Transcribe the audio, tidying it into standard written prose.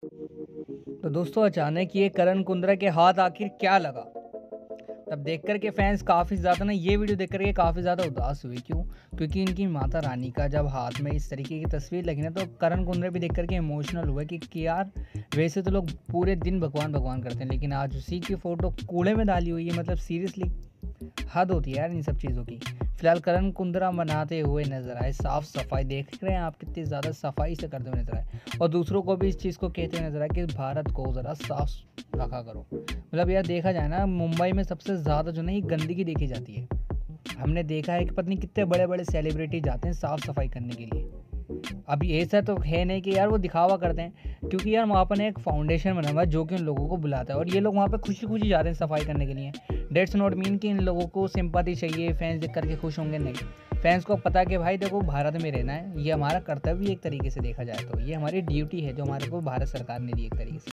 तो दोस्तों अचानक ये करण कुंद्रा के हाथ आखिर क्या लगा? तब देख कर के फैंस काफ़ी ज़्यादा ना ये वीडियो देख कर के काफ़ी ज़्यादा उदास हुए। क्यों? क्योंकि इनकी माता रानी का जब हाथ में इस तरीके की तस्वीर लगी ना तो करण कुंद्रा भी देख कर के इमोशनल हुए कि यार वैसे तो लोग पूरे दिन भगवान भगवान करते हैं, लेकिन आज उसी की फ़ोटो कूड़े में डाली हुई है। मतलब सीरियसली हद होती है यार इन सब चीज़ों की। फिलहाल करण कुंद्रा मनाते हुए नजर आए, साफ सफाई देख रहे हैं आप कितनी ज़्यादा सफाई से करते हुए नजर आए और दूसरों को भी इस चीज़ को कहते हुए नजर आए कि भारत को ज़रा साफ रखा करो। मतलब यार देखा जाए ना मुंबई में सबसे ज़्यादा जो ना ये गंदगी देखी जाती है। हमने देखा है कि पता नहीं कितने बड़े बड़े सेलिब्रिटी जाते हैं साफ सफाई करने के लिए। अब ऐसा तो है नहीं कि यार वो दिखावा करते हैं, क्योंकि यार वहाँ पर ना एक फाउंडेशन बना हुआ है जो कि उन लोगों को बुलाता है और ये लोग वहाँ पे खुशी खुशी जा रहे हैं सफाई करने के लिए। डेट्स नॉट मीन कि इन लोगों को सिंपैथी चाहिए, फैंस देख करके खुश होंगे, नहीं। फैंस को पता है कि भाई देखो भारत में रहना है, ये हमारा कर्तव्य एक तरीके से देखा जाए तो ये हमारी ड्यूटी है जो हमारे को भारत सरकार ने दी एक तरीके से।